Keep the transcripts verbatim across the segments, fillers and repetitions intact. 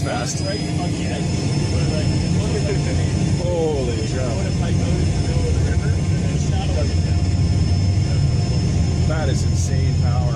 fast. Holy cow. That is insane power.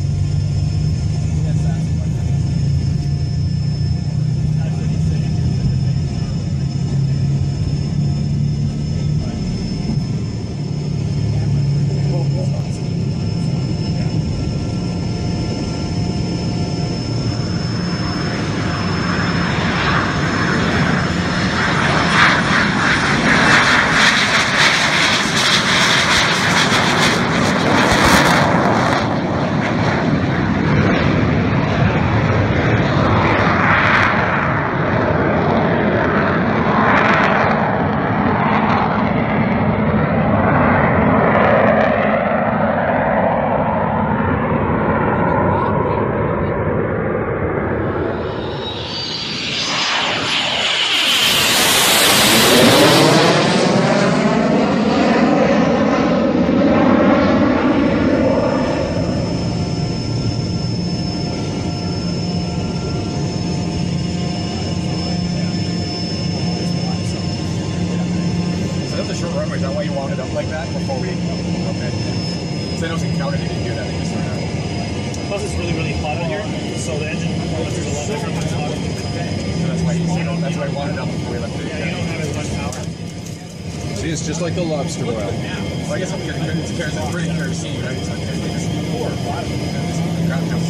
Is that why you wound it up like that before we? Okay. So I know it's encountered, they didn't do that. They just started out. Plus, it's really, really hot on here, so the engine performance is a lot different when it's hot. So that's why you, you know, that's why I wound it up before we left it. Yeah, you don't have as much power. See, it's just like the lobster oil. Yeah. Well, I guess I'm getting it's, it's pretty kerosene, right? It's like, it's four or five. It's